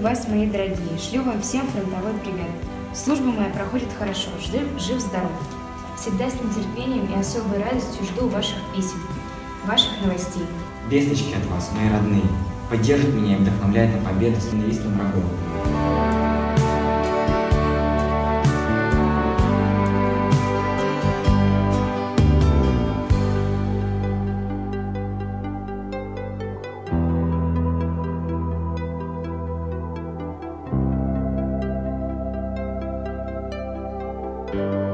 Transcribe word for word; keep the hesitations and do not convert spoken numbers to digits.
вас, мои дорогие. Шлю вам всем фронтовой привет. Служба моя проходит хорошо, жив, жив-здоров. Всегда с нетерпением и особой радостью жду ваших писем, ваших новостей. Весточки от вас, мои родные, поддержат меня и вдохновляют на победу с ненавистным врагом. Thank you.